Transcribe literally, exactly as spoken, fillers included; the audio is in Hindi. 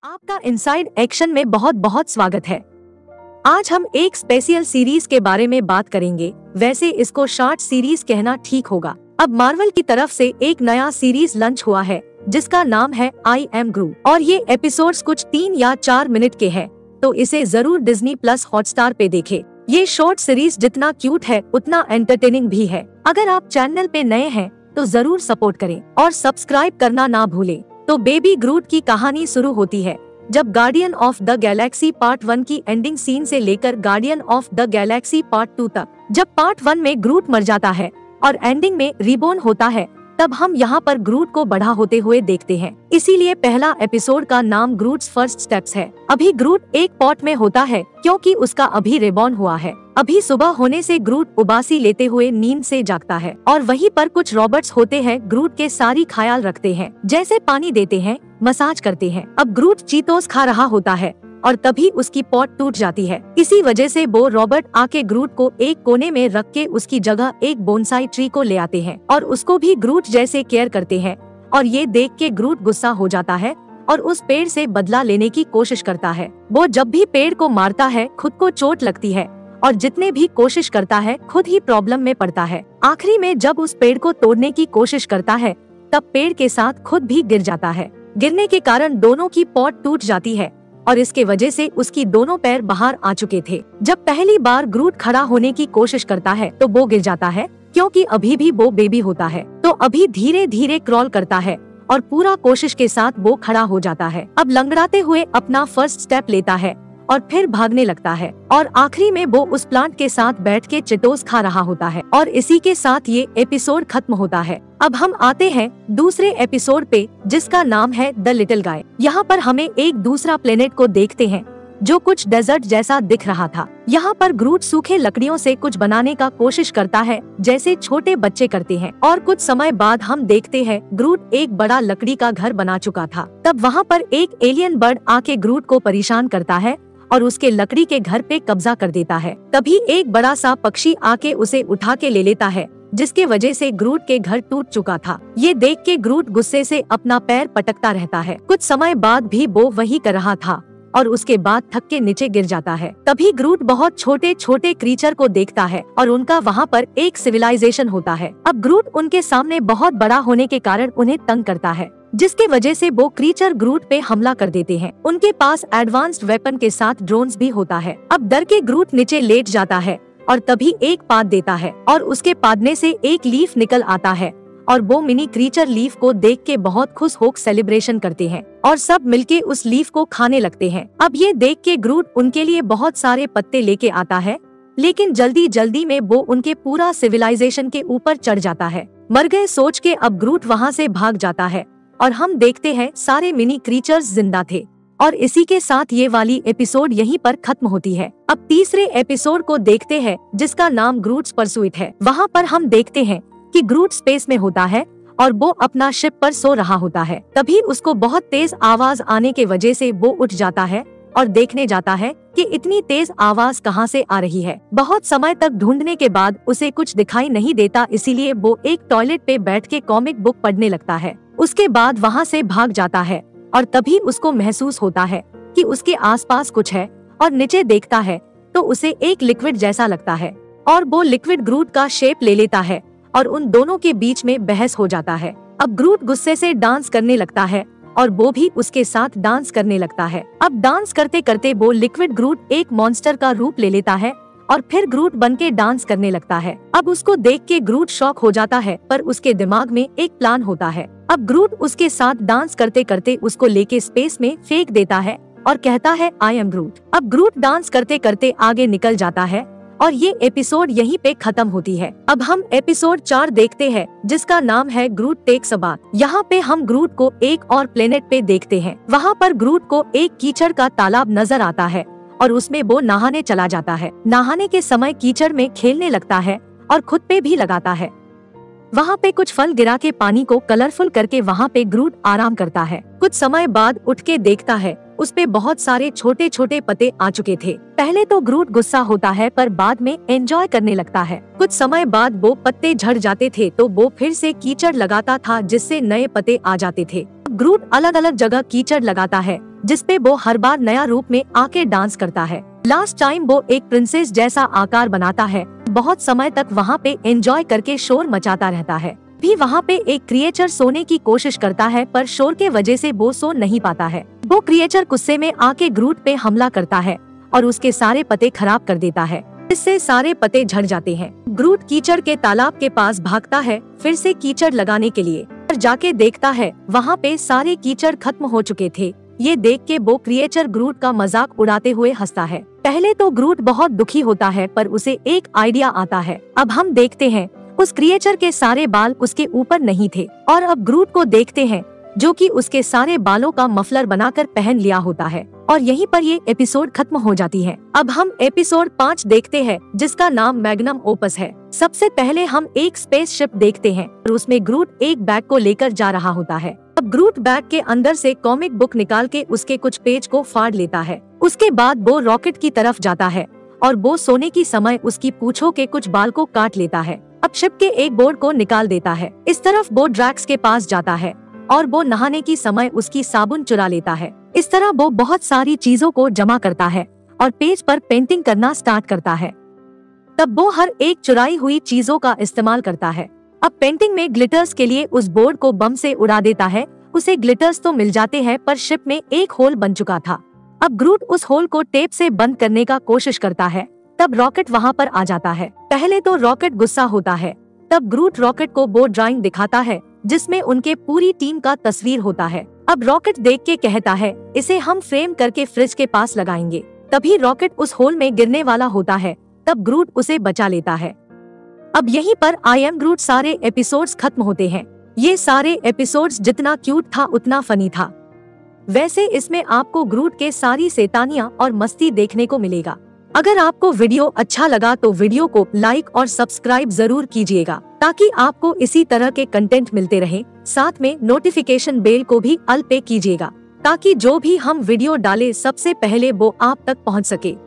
आपका इनसाइड एक्शन में बहुत बहुत स्वागत है। आज हम एक स्पेशल सीरीज के बारे में बात करेंगे। वैसे इसको शॉर्ट सीरीज कहना ठीक होगा। अब मार्वल की तरफ से एक नया सीरीज लॉन्च हुआ है जिसका नाम है आई एम ग्रूट और ये एपिसोड्स कुछ तीन या चार मिनट के हैं, तो इसे जरूर डिज्नी प्लस हॉटस्टार पे देखें। ये शॉर्ट सीरीज जितना क्यूट है उतना एंटरटेनिंग भी है। अगर आप चैनल पे नए हैं तो जरूर सपोर्ट करें और सब्सक्राइब करना ना भूलें। तो बेबी ग्रूट की कहानी शुरू होती है जब Guardian of the Galaxy part one की एंडिंग सीन से लेकर Guardian of the Galaxy part two तक। जब पार्ट वन में ग्रूट मर जाता है और एंडिंग में रिबोर्न होता है, तब हम यहाँ पर ग्रूट को बड़ा होते हुए देखते हैं। इसीलिए पहला एपिसोड का नाम ग्रूट्स फर्स्ट स्टेप्स है। अभी ग्रूट एक पॉट में होता है क्योंकि उसका अभी रिबॉर्न हुआ है। अभी सुबह होने से ग्रूट उबासी लेते हुए नींद से जागता है और वहीं पर कुछ रॉबर्ट्स होते हैं ग्रूट के सारी ख्याल रखते हैं, जैसे पानी देते हैं, मसाज करते हैं। अब ग्रूट चीतोस खा रहा होता है और तभी उसकी पॉट टूट जाती है। इसी वजह से वो रॉबर्ट आके ग्रूट को एक कोने में रख के उसकी जगह एक बोनसाई ट्री को ले आते हैं और उसको भी ग्रूट जैसे केयर करते हैं। और ये देख के ग्रूट गुस्सा हो जाता है और उस पेड़ से बदला लेने की कोशिश करता है। वो जब भी पेड़ को मारता है खुद को चोट लगती है और जितने भी कोशिश करता है खुद ही प्रॉब्लम में पड़ता है। आखिरी में जब उस पेड़ को तोड़ने की कोशिश करता है तब पेड़ के साथ खुद भी गिर जाता है। गिरने के कारण दोनों की पॉट टूट जाती है और इसके वजह से उसकी दोनों पैर बाहर आ चुके थे। जब पहली बार ग्रूट खड़ा होने की कोशिश करता है तो वो गिर जाता है क्योंकि अभी भी वो बेबी होता है। तो अभी धीरे धीरे क्रॉल करता है और पूरा कोशिश के साथ वो खड़ा हो जाता है। अब लंगड़ाते हुए अपना फर्स्ट स्टेप लेता है और फिर भागने लगता है और आखिरी में वो उस प्लांट के साथ बैठ के चिटोस खा रहा होता है। और इसी के साथ ये एपिसोड खत्म होता है। अब हम आते हैं दूसरे एपिसोड पे जिसका नाम है द लिटिल गाय। यहाँ पर हमें एक दूसरा प्लेनेट को देखते हैं जो कुछ डेजर्ट जैसा दिख रहा था। यहाँ पर ग्रूट सूखे लकड़ियों से कुछ बनाने का कोशिश करता है जैसे छोटे बच्चे करते हैं और कुछ समय बाद हम देखते हैं ग्रूट एक बड़ा लकड़ी का घर बना चुका था। तब वहाँ पर एक एलियन बर्ड आके ग्रूट को परेशान करता है और उसके लकड़ी के घर पे कब्जा कर देता है। तभी एक बड़ा सा पक्षी आके उसे उठा के ले लेता है जिसके वजह से ग्रूट के घर टूट चुका था। ये देख के ग्रूट गुस्से से अपना पैर पटकता रहता है। कुछ समय बाद भी वो वही कर रहा था और उसके बाद थक के नीचे गिर जाता है। तभी ग्रूट बहुत छोटे छोटे क्रीचर को देखता है और उनका वहाँ पर एक सिविलाइजेशन होता है। अब ग्रूट उनके सामने बहुत बड़ा होने के कारण उन्हें तंग करता है, जिसके वजह से वो क्रीचर ग्रूट पे हमला कर देते हैं। उनके पास एडवांस्ड वेपन के साथ ड्रोन्स भी होता है। अब डर के ग्रूट नीचे लेट जाता है और तभी एक पाद देता है और उसके पादने से एक लीफ निकल आता है और वो मिनी क्रीचर लीफ को देख के बहुत खुश होकर सेलिब्रेशन करते हैं और सब मिलके उस लीफ को खाने लगते हैं। अब ये देख के ग्रूट उनके लिए बहुत सारे पत्ते लेके आता है, लेकिन जल्दी जल्दी में वो उनके पूरा सिविलाइजेशन के ऊपर चढ़ जाता है। मर गए सोच के अब ग्रूट वहाँ से भाग जाता है और हम देखते हैं सारे मिनी क्रीचर्स जिंदा थे। और इसी के साथ ये वाली एपिसोड यहीं पर खत्म होती है। अब तीसरे एपिसोड को देखते हैं जिसका नाम ग्रूट्स परसुइट है। वहाँ पर हम देखते हैं कि ग्रूट स्पेस में होता है और वो अपना शिप पर सो रहा होता है। तभी उसको बहुत तेज आवाज आने के वजह से वो उठ जाता है और देखने जाता है कि इतनी तेज आवाज कहाँ से आ रही है। बहुत समय तक ढूंढने के बाद उसे कुछ दिखाई नहीं देता, इसीलिए वो एक टॉयलेट पे बैठ के कॉमिक बुक पढ़ने लगता है। उसके बाद वहाँ से भाग जाता है और तभी उसको महसूस होता है कि उसके आसपास कुछ है और नीचे देखता है तो उसे एक लिक्विड जैसा लगता है और वो लिक्विड ग्रूट का शेप ले लेता है और उन दोनों के बीच में बहस हो जाता है। अब ग्रूट गुस्से से डांस करने लगता है और वो भी उसके साथ डांस करने लगता है। अब डांस करते करते वो लिक्विड ग्रूट एक मॉन्स्टर का रूप ले लेता है और फिर ग्रूट बन के डांस करने लगता है। अब उसको देख के ग्रूट शॉक हो जाता है, पर उसके दिमाग में एक प्लान होता है। अब ग्रूट उसके साथ डांस करते करते उसको लेके स्पेस में फेंक देता है और कहता है आई एम ग्रूट। अब ग्रूट डांस करते करते आगे निकल जाता है और ये एपिसोड यहीं पे खत्म होती है। अब हम एपिसोड चार देखते हैं जिसका नाम है ग्रूट टेक्स अ बाथ। यहाँ पे हम ग्रूट को एक और प्लेनेट पे देखते हैं। वहाँ पर ग्रूट को एक कीचड़ का तालाब नजर आता है और उसमें वो नहाने चला जाता है। नहाने के समय कीचड़ में खेलने लगता है और खुद पे भी लगाता है। वहाँ पे कुछ फल गिरा के पानी को कलरफुल करके वहाँ पे ग्रूट आराम करता है। कुछ समय बाद उठ के देखता है उस पे बहुत सारे छोटे छोटे पत्ते आ चुके थे। पहले तो ग्रूट गुस्सा होता है पर बाद में एंजॉय करने लगता है। कुछ समय बाद वो पत्ते झड़ जाते थे तो वो फिर से कीचड़ लगाता था जिससे नए पत्ते आ जाते थे। ग्रूट अलग अलग जगह कीचड़ लगाता है जिसपे वो हर बार नया रूप में आके डांस करता है। लास्ट टाइम वो एक प्रिंसेस जैसा आकार बनाता है। बहुत समय तक वहाँ पे एंजॉय करके शोर मचाता रहता है। भी वहाँ पे एक क्रिएचर सोने की कोशिश करता है पर शोर के वजह से वो सो नहीं पाता है। वो क्रिएचर गुस्से में आके ग्रूट पे हमला करता है और उसके सारे पत्ते खराब कर देता है। इससे सारे पत्ते झड़ जाते हैं। ग्रूट कीचड़ के तालाब के पास भागता है फिर से कीचड़ लगाने के लिए, पर जाके देखता है वहाँ पे सारे कीचड़ खत्म हो चुके थे। ये देख के वो क्रिएचर ग्रूट का मजाक उड़ाते हुए हंसता है। पहले तो ग्रूट बहुत दुखी होता है पर उसे एक आइडिया आता है। अब हम देखते हैं उस क्रिएचर के सारे बाल उसके ऊपर नहीं थे और अब ग्रूट को देखते हैं जो कि उसके सारे बालों का मफलर बनाकर पहन लिया होता है। और यहीं पर ये एपिसोड खत्म हो जाती है। अब हम एपिसोड पाँच देखते हैं जिसका नाम मैग्नम ओपस है। सबसे पहले हम एक स्पेसशिप देखते हैं और उसमें ग्रूट एक बैग को लेकर जा रहा होता है। अब ग्रूट बैग के अंदर से कॉमिक बुक निकाल के उसके कुछ पेज को फाड़ लेता है। उसके बाद वो रॉकेट की तरफ जाता है और वो सोने की समय उसकी पूंछों के कुछ बाल को काट लेता है। अब शिप के एक बोर्ड को निकाल देता है। इस तरफ वो ड्रैक्स के पास जाता है और वो नहाने की समय उसकी साबुन चुरा लेता है। इस तरह वो बहुत सारी चीजों को जमा करता है और पेज पर पेंटिंग करना स्टार्ट करता है। तब वो हर एक चुराई हुई चीजों का इस्तेमाल करता है। अब पेंटिंग में ग्लिटर्स के लिए उस बोर्ड को बम से उड़ा देता है। उसे ग्लिटर्स तो मिल जाते हैं पर शिप में एक होल बन चुका था। अब ग्रूट उस होल को टेप से बंद करने का कोशिश करता है। तब रॉकेट वहाँ पर आ जाता है। पहले तो रॉकेट गुस्सा होता है। तब ग्रूट रॉकेट को वो ड्राइंग दिखाता है जिसमें उनके पूरी टीम का तस्वीर होता है। अब रॉकेट देख के कहता है इसे हम फ्रेम करके फ्रिज के पास लगाएंगे। तभी रॉकेट उस होल में गिरने वाला होता है। तब ग्रूट उसे बचा लेता है। अब यहीं पर आई एम ग्रूट सारे एपिसोड्स खत्म होते हैं। ये सारे एपिसोड्स जितना क्यूट था उतना फनी था। वैसे इसमें आपको ग्रूट के सारी शैतानियां और मस्ती देखने को मिलेगा। अगर आपको वीडियो अच्छा लगा तो वीडियो को लाइक और सब्सक्राइब जरूर कीजिएगा ताकि आपको इसी तरह के कंटेंट मिलते रहे। साथ में नोटिफिकेशन बेल को भी ऑल पे कीजिएगा ताकि जो भी हम वीडियो डालें सबसे पहले वो आप तक पहुंच सके।